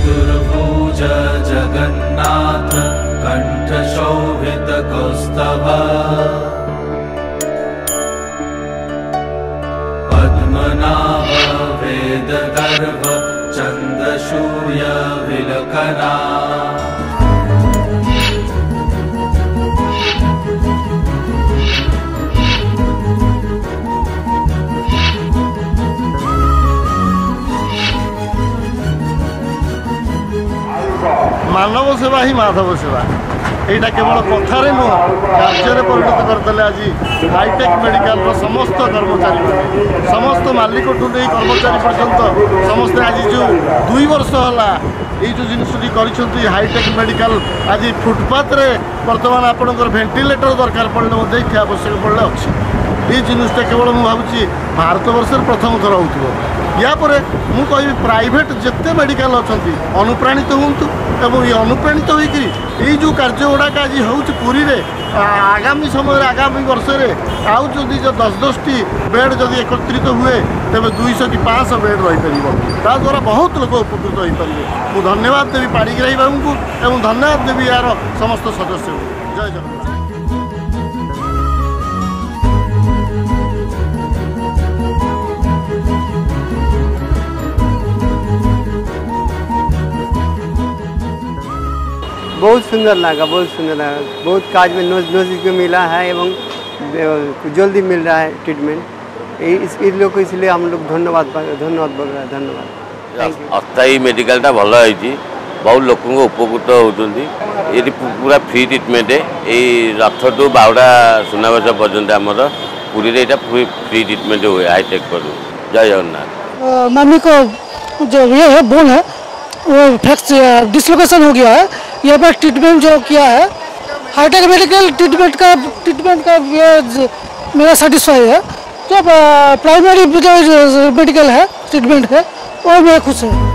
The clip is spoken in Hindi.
चतुर्भुज जगन्नाथ कंठ शोभित कौस्तभ पद्मनाभ वेद गर्भ चंद सूर्य विलकना मानव सेवा ही माधव सेवा यहाँ केवल कथार नुह कार्य परिणत करदे। आज हाईटेक मेडिकल समस्त कर्मचारी समस्त मालिक ठूँ कर्मचारी पर्यंत समस्ते आज जो 2 वर्ष है जो जिनटी कर हाईटेक मेडिकल आज फुटपाथ रे बर्तमान आपंकर भेंटिलेटर दरकार पड़े क्या आवश्यक पड़े अच्छी ये जिनटा केवल मुझे भावी भारत वर्ष प्रथम थर हो यापर मु कह प्राइवेट जिते मेडिकल अच्छा अनुप्राणित हूँ एवं ये अनुप्राणित होकर जो कार्य गुड़ाक आज हूँ पुरी रे आगामी समय आगामी वर्ष में आउ जदि 10-10टी बेड जदि एकत्रित हुए तेज 200 कि 500 बेड रही द्वारा बहुत लोग उपकृत हो पारे। मुझे धन्यवाद देवी पाणिग्राही बाबू को एवं धन्यवाद देवी यार समस्त सदस्य को। जय जगन्नाथ। बहुत सुंदर लगा, बहुत सुंदर लगा। बहुत काज में नज़दीक में मिला है एवं जल्दी मिल रहा है ट्रीटमेंट। इस लोग को इसलिए हम लोग धन्यवाद बोल रहे हैं। धन्यवाद। अस्थायी मेडिकल टा भल है, बहुत लोक उपकृत होती। ये पूरा फ्री ट्रीटमेंट है। ये रथ टू बावड़ा सुनावेश पर्यंत आमर पूरी रे फ्री ट्रीटमेंट हुए हाईटेक पर। जय जगन्नाथ। मम्मी को जो ये है बोन है वो फ्रैक्च डिसलोकेशन हो गया है। यहाँ पर ट्रीटमेंट जो किया है हाईटेक मेडिकल ट्रीटमेंट का ये मेरा सेटिस्फाई है। जो प्राइमरी जो मेडिकल है ट्रीटमेंट है वो मैं खुश हूँ।